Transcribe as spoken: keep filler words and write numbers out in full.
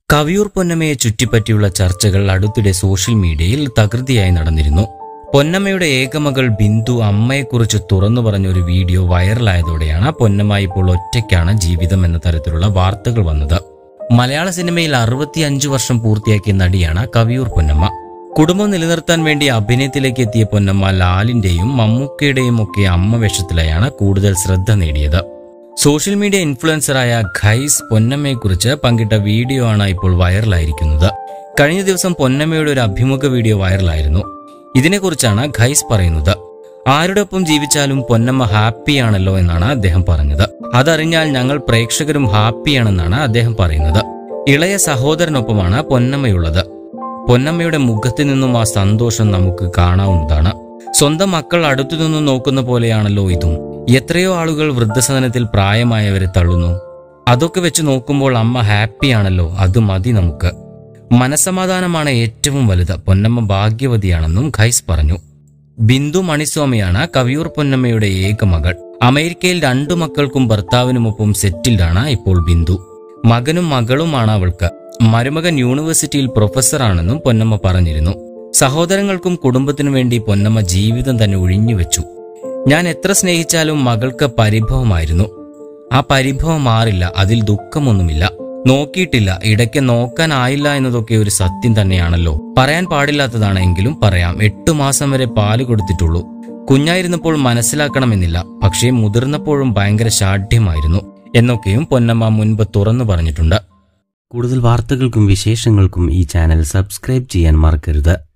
കവിയൂർ പൊന്നമ്മയെ ചുറ്റിപ്പറ്റിയുള്ള ചർച്ചകൾ അടുത്തിടെ സോഷ്യൽ മീഡിയയിൽ തകൃതിയായി നടന്നിരുന്നു. പൊന്നമ്മയുടെ ഏകമകൾ ബിന്ദു അമ്മയെക്കുറിച്ച് തുറന്നു പറഞ്ഞൊരു വീഡിയോ വൈറലായതോടെയാണ് പൊന്നമ്മ ഇപ്പോൾ ഒറ്റയ്ക്കാണ് ജീവിതം എന്ന തരത്തിലുള്ള വാർത്തകൾ വന്നത്. മലയാള സിനിമയിൽ അറുപത്തിയഞ്ചു വർഷം പൂർത്തിയാക്കിയ നടിയാണ് കവിയൂർ പൊന്നമ്മ. കുടുംബം നിലനിർത്താൻ വേണ്ടി അഭിനയത്തിലേക്ക് എത്തിയ പൊന്നമ്മ ലാലിന്റെയും മമ്മൂക്കയുടെയും ഒക്കെ അമ്മ വേഷത്തിലായാണ് കൂടുതൽ ശ്രദ്ധ നേടിയത്. സോഷ്യൽ മീഡിയ ഇൻഫ്ലുവൻസറായ ഖൈസ് പൊന്നമ്മയെക്കുറിച്ച് പങ്കിട്ട വീഡിയോ ആണ് ഇപ്പോൾ വൈറലായിരിക്കുന്നത്. കഴിഞ്ഞ ദിവസം പൊന്നമ്മയുടെ ഒരു അഭിമുഖ വീഡിയോ വൈറലായിരുന്നു. ഇതിനെക്കുറിച്ചാണ് ഖൈസ് പറയുന്നത്. ആരുടെ ഒപ്പം ജീവിച്ചാലും പൊന്നമ്മ ഹാപ്പിയാണല്ലോ എന്നാണ് അദ്ദേഹം പറഞ്ഞത്. അതറിഞ്ഞാൽ ഞങ്ങൾ പ്രേക്ഷകരും ഹാപ്പിയാണെന്നാണ് അദ്ദേഹം പറയുന്നത്. ഇളയ സഹോദരനൊപ്പമാണ് പൊന്നമ്മയുള്ളത്. പൊന്നമ്മയുടെ മുഖത്തു നിന്നും ആ സന്തോഷം നമുക്ക് കാണാവുന്നതാണ്. സ്വന്തം മക്കൾ അടുത്തു നിന്നും നോക്കുന്ന പോലെയാണല്ലോ ഇതും. എത്രയോ ആളുകൾ വൃദ്ധസദനത്തിൽ പ്രായമായവരെ തള്ളുന്നു. അതൊക്കെ വെച്ച് നോക്കുമ്പോൾ അമ്മ ഹാപ്പിയാണല്ലോ, അത് മതി നമുക്ക്. മനസമാധാനമാണ് ഏറ്റവും വലുത്. പൊന്നമ്മ ഭാഗ്യവതിയാണെന്നും ഖൈസ് പറഞ്ഞു. ബിന്ദു മണിസ്വാമിയാണ് കവിയൂർ പൊന്നമ്മയുടെ ഏക മകൾ. അമേരിക്കയിൽ രണ്ടു മക്കൾക്കും ഭർത്താവിനുമൊപ്പം സെറ്റിൽഡാണ് ഇപ്പോൾ ബിന്ദു. മകനും മകളുമാണ് അവൾക്ക്. മരുമകൻ യൂണിവേഴ്സിറ്റിയിൽ പ്രൊഫസറാണെന്നും പൊന്നമ്മ പറഞ്ഞിരുന്നു. സഹോദരങ്ങൾക്കും കുടുംബത്തിനു വേണ്ടി പൊന്നമ്മ ജീവിതം തന്നെ ഒഴിഞ്ഞുവെച്ചു. ഞാൻ എത്ര സ്നേഹിച്ചാലും മകൾക്ക് പരിഭവമായിരുന്നു. ആ പരിഭവം മാറില്ല, അതിൽ ദുഃഖമൊന്നുമില്ല. നോക്കിയിട്ടില്ല, ഇടയ്ക്ക് നോക്കാനായില്ല എന്നതൊക്കെ ഒരു സത്യം തന്നെയാണല്ലോ. പറയാൻ പാടില്ലാത്തതാണെങ്കിലും പറയാം. എട്ടു മാസം വരെ പാല് കൊടുത്തിട്ടുള്ളൂ. കുഞ്ഞായിരുന്നപ്പോൾ മനസ്സിലാക്കണമെന്നില്ല, പക്ഷേ മുതിർന്നപ്പോഴും ഭയങ്കര ശാഠ്യമായിരുന്നു എന്നൊക്കെയും പൊന്നമ്മ മുൻപ് തുറന്നു പറഞ്ഞിട്ടുണ്ട്. കൂടുതൽ വാർത്തകൾക്കും വിശേഷങ്ങൾക്കും ഈ ചാനൽ സബ്സ്ക്രൈബ് ചെയ്യാൻ മറക്കരുത്.